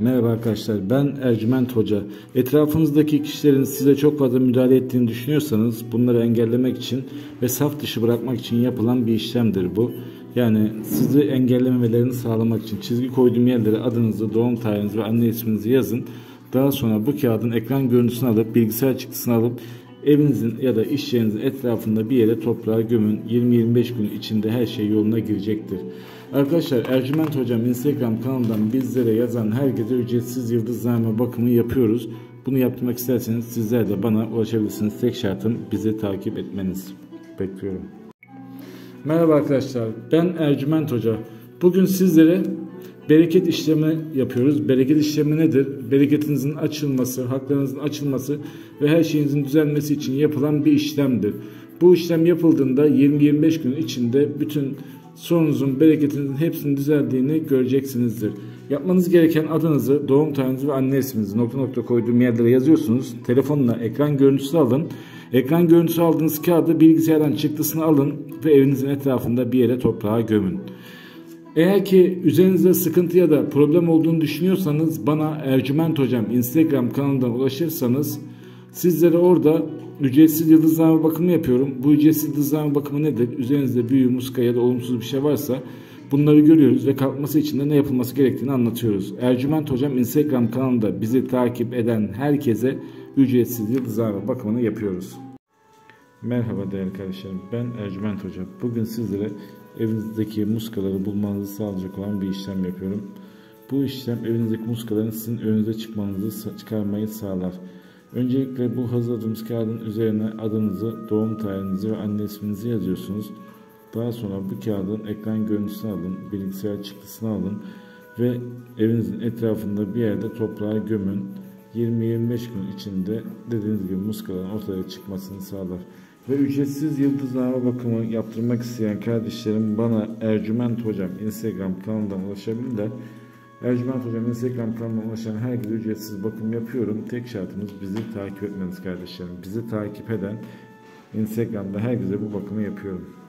Merhaba arkadaşlar, ben Ercüment Hoca. Etrafınızdaki kişilerin size çok fazla müdahale ettiğini düşünüyorsanız bunları engellemek için ve saf dışı bırakmak için yapılan bir işlemdir bu. Yani sizi engellememelerini sağlamak için çizgi koyduğum yerlere adınızı, doğum tarihinizi ve anne isminizi yazın. Daha sonra bu kağıdın ekran görüntüsünü alıp bilgisayar çıktısını alıp evinizin ya da iş yerinizin etrafında bir yere toprağa gömün. 20-25 gün içinde her şey yoluna girecektir. Arkadaşlar, Ercüment Hocam Instagram kanalından bizlere yazan herkese ücretsiz yıldızlarma bakımı yapıyoruz. Bunu yaptırmak isterseniz sizler de bana ulaşabilirsiniz. Tek şartım bizi takip etmeniz. Bekliyorum. Merhaba arkadaşlar, ben Ercüment Hoca. Bugün sizlere bereket işlemi yapıyoruz. Bereket işlemi nedir? Bereketinizin açılması, haklarınızın açılması ve her şeyinizin düzelmesi için yapılan bir işlemdir. Bu işlem yapıldığında 20-25 gün içinde bütün sorunuzun, bereketinizin hepsinin düzeldiğini göreceksinizdir. Yapmanız gereken adınızı, doğum tarihinizi ve anne isminizi nokta nokta koyduğum yerlere yazıyorsunuz. Telefonla ekran görüntüsü alın. Ekran görüntüsü aldığınız kağıdı bilgisayardan çıktısını alın ve evinizin etrafında bir yere toprağa gömün. Eğer ki üzerinizde sıkıntı ya da problem olduğunu düşünüyorsanız bana Ercüment Hocam Instagram kanalından ulaşırsanız sizlere orada ücretsiz yıldızlarma bakımı yapıyorum. Bu ücretsiz yıldızlarma bakımı nedir? Üzerinizde büyü, muska ya da olumsuz bir şey varsa bunları görüyoruz ve kalkması için de ne yapılması gerektiğini anlatıyoruz. Ercüment Hocam Instagram kanalında bizi takip eden herkese ücretsiz yıldızlarma bakımını yapıyoruz. Merhaba değerli kardeşlerim, ben Ercüment Hoca. Bugün sizlere evinizdeki muskaları bulmanızı sağlayacak olan bir işlem yapıyorum. Bu işlem evinizdeki muskaların sizin önünüze çıkarmayı sağlar. Öncelikle bu hazırladığımız kağıdın üzerine adınızı, doğum tarihinizi ve anne isminizi yazıyorsunuz. Daha sonra bu kağıdın ekran görüntüsünü alın, bilgisayar çıktısını alın ve evinizin etrafında bir yerde toprağa gömün. 20-25 gün içinde dediğiniz gibi muskaların ortaya çıkmasını sağlar. Ve ücretsiz yıldızlarma bakımı yaptırmak isteyen kardeşlerim bana Ercüment Hocam Instagram kanalından ulaşabilirler. Ercüment Hocam Instagram kanalına ulaşan herkese ücretsiz bakım yapıyorum. Tek şartımız bizi takip etmeniz kardeşlerim. Bizi takip eden Instagram'da herkese bu bakımı yapıyorum.